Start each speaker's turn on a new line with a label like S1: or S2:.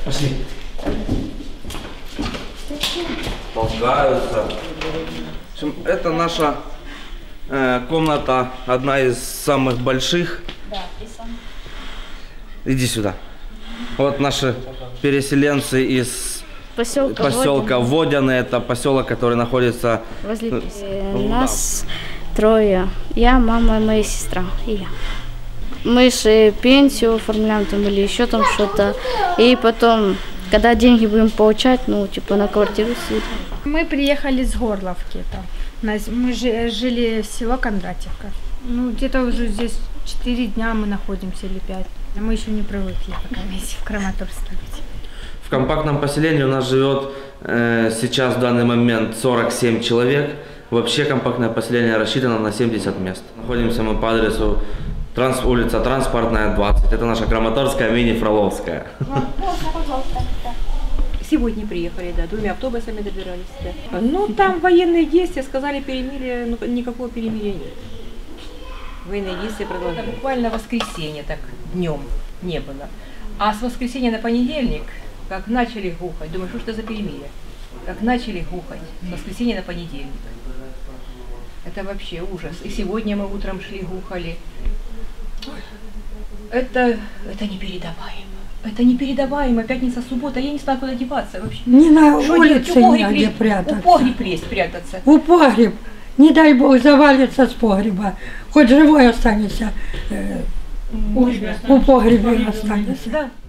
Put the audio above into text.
S1: Пошли. Толкаются. В общем, это наша комната, одна из самых больших.
S2: Да, и сам.
S1: Иди сюда. Вот наши переселенцы из поселка Водяны. Это поселок, который находится
S2: возле нас трое. Я, мама, моя сестра и я. Мы же пенсию оформляем там или еще там что-то. И потом, когда деньги будем получать, ну, типа на квартиру съедем.
S3: Мы приехали с Горловки. Мы жили в село Кондратьевка. Ну, где-то уже здесь 4 дня мы находимся или 5. Мы еще не привыкли пока вместе в Краматорске быть.
S1: В компактном поселении у нас живет сейчас в данный момент 47 человек. Вообще компактное поселение рассчитано на 70 мест. Находимся мы по адресу улица Транспортная, 20. Это наша Краматорская, мини-Фроловская.
S4: Сегодня приехали, да, 2 автобусами добирались. Да. Ну, там военные действия, сказали перемирие, но никакого перемирия нет. Военные действия продолжаются. Буквально воскресенье, так, днем не было. А с воскресенья на понедельник, как начали гухать, думаю, что это за перемирие? Как начали гухать, с воскресенья на понедельник. Это вообще ужас. И сегодня мы утром шли, гухали. Это непередаваемо. Это непередаваемо. Пятница, суббота. Я не знаю, куда деваться вообще.
S5: Не на улице негде прятаться.
S4: У погреб лезть прятаться.
S5: У погреб. Не дай бог завалится с погреба. Хоть живой останется. У погребе останется.
S4: Да.